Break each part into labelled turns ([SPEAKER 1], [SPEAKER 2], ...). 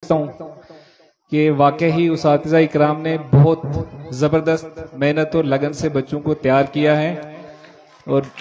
[SPEAKER 1] सकता हूँ कि वाकई ही उस्ताज़ा इकराम ने बहुत ज़बरदस्त मेहनत और लगन से बच्चों को तैयार किया है। और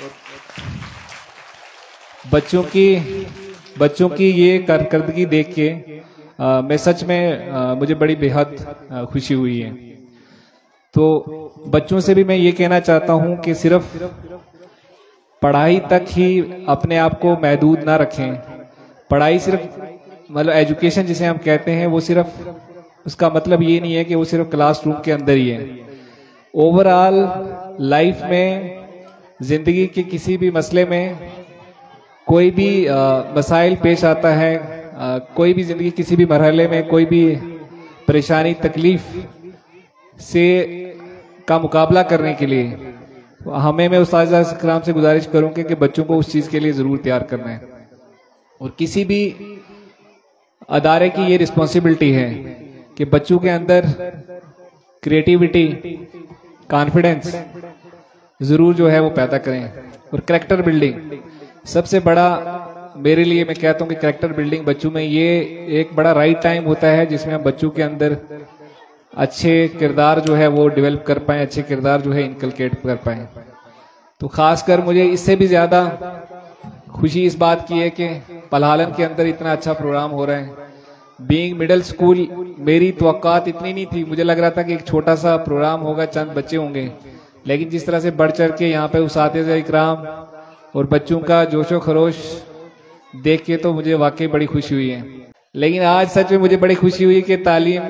[SPEAKER 1] बच्चों की ये कारकर्दगी देख के मैं सच में मुझे बड़ी बेहद खुशी हुई है। तो बच्चों से भी मैं ये कहना चाहता हूँ कि सिर्फ पढ़ाई तक ही अपने आप को महदूद ना रखें। पढ़ाई सिर्फ मतलब एजुकेशन जिसे हम कहते हैं वो सिर्फ उसका मतलब ये नहीं है कि वो सिर्फ क्लासरूम के अंदर ही है। ओवरऑल लाइफ में, जिंदगी के किसी भी मसले में, कोई भी मसाइल पेश आता है, कोई भी जिंदगी किसी भी मरहले में कोई भी परेशानी तकलीफ से का मुकाबला करने के लिए हमें, मैं उस्ताज़ इकराम से गुजारिश करूंगा कि बच्चों को उस चीज़ के लिए ज़रूर तैयार करना है। और किसी भी अदारे की ये रिस्पॉन्सिबिलिटी है कि बच्चों के अंदर क्रिएटिविटी, कॉन्फिडेंस ज़रूर जो है वो पैदा करें। और कैरेक्टर बिल्डिंग सबसे बड़ा मेरे लिए, मैं कहता हूँ कि कैरेक्टर बिल्डिंग बच्चों में ये एक बड़ा राइट टाइम होता है जिसमें हम बच्चों के अंदर अच्छे किरदार जो है वो डेवलप कर पाएं, अच्छे किरदार जो है इनकलकेट कर पाएं। तो खासकर मुझे इससे भी ज्यादा खुशी इस बात की है कि पलहालन के अंदर इतना अच्छा प्रोग्राम हो रहा है। बीइंग मिडिल स्कूल, मेरी तवक्कात इतनी नहीं थी। मुझे लग रहा था कि एक छोटा सा प्रोग्राम होगा, चंद बच्चे होंगे, लेकिन जिस तरह से बढ़ चढ़ के यहाँ पे उस्ताज़ इकराम और बच्चों का जोशो खरोश देख के तो मुझे वाकई बड़ी खुशी हुई है। लेकिन आज सच में मुझे बड़ी खुशी हुई कि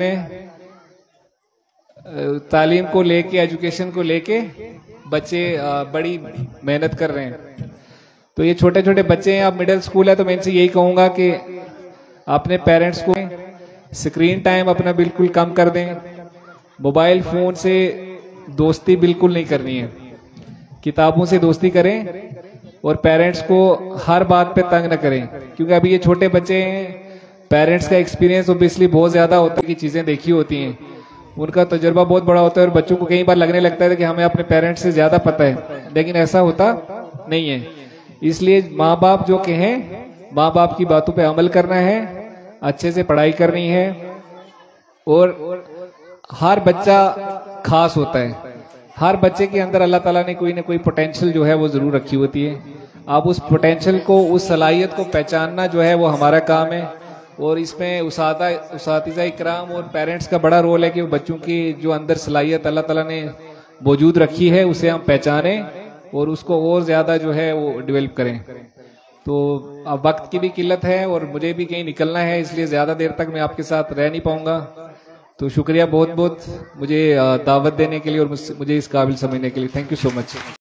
[SPEAKER 1] तालीम को लेके, एजुकेशन को लेके बच्चे बड़ी मेहनत कर रहे हैं। तो ये छोटे छोटे बच्चे हैं, अब मिडिल स्कूल है, तो मैं इनसे यही कहूंगा कि अपने पेरेंट्स को स्क्रीन टाइम अपना बिल्कुल कम कर दें। मोबाइल फोन से दोस्ती बिल्कुल नहीं करनी है, किताबों से दोस्ती करें और पेरेंट्स को हर बात पे तंग न करें, क्योंकि अभी ये छोटे बच्चे हैं। पेरेंट्स का एक्सपीरियंस ओबियसली बहुत ज्यादा होता है कि चीजें देखी होती हैं, उनका तजुर्बा बहुत बड़ा होता है और बच्चों को कई बार लगने लगता है कि हमें अपने पेरेंट्स से ज्यादा पता है, लेकिन ऐसा होता नहीं है। इसलिए माँ बाप जो कहें, माँ बाप की बातों पे अमल करना है, अच्छे से पढ़ाई करनी है। और हर बच्चा खास होता है, हर बच्चे के अंदर अल्लाह ताला ने कोई ना कोई पोटेंशियल जो है वो जरूर रखी होती है। अब उस पोटेंशियल को, उस सलाहियत को पहचानना जो है वो हमारा काम है। और इसमें उस्ताज़ा इकराम और पेरेंट्स का बड़ा रोल है कि बच्चों की जो अंदर सलाहियत अल्लाह ताला ने मौजूद रखी है उसे हम पहचानें और उसको और ज्यादा जो है वो डेवलप करें। तो अब वक्त की भी किल्लत है और मुझे भी कहीं निकलना है, इसलिए ज्यादा देर तक मैं आपके साथ रह नहीं पाऊंगा। तो शुक्रिया बहुत बहुत मुझे दावत देने के लिए और मुझे इस काबिल समझने के लिए। Thank you so much.